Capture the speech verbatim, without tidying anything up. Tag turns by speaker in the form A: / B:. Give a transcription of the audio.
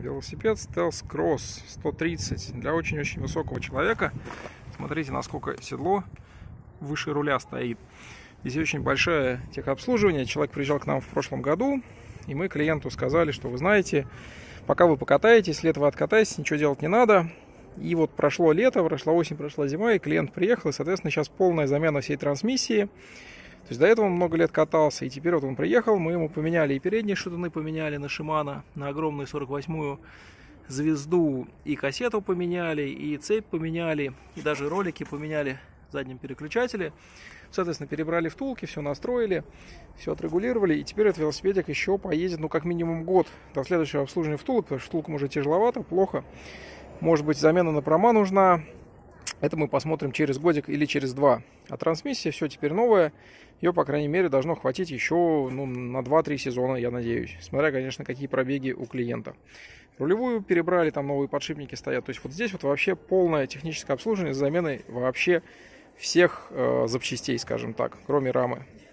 A: Велосипед Stealth Cross сто тридцать для очень-очень высокого человека. Смотрите, насколько седло выше руля стоит. Здесь очень большое техобслуживание. Человек приезжал к нам в прошлом году, и мы клиенту сказали, что вы знаете, пока вы покатаетесь, лето вы откатаетесь, ничего делать не надо. И вот прошло лето, прошла осень, прошла зима, и клиент приехал, и, соответственно, сейчас полная замена всей трансмиссии. То есть до этого он много лет катался, и теперь вот он приехал, мы ему поменяли и передние шатуны поменяли на Shimano, на огромную сорок восьмую звезду, и кассету поменяли, и цепь поменяли, и даже ролики поменяли в заднем переключателе. Соответственно, перебрали втулки, все настроили, все отрегулировали, и теперь этот велосипедик еще поедет, ну, как минимум год до следующего обслуживания втулок, потому что втулкам уже тяжеловато, плохо. Может быть, замена на прома нужна. Это мы посмотрим через годик или через два. А трансмиссия все теперь новая. Ее, по крайней мере, должно хватить еще ну, на два-три сезона, я надеюсь. Смотря, конечно, какие пробеги у клиента. Рулевую перебрали, там новые подшипники стоят. То есть вот здесь вот вообще полное техническое обслуживание с заменой вообще всех э, запчастей, скажем так, кроме рамы.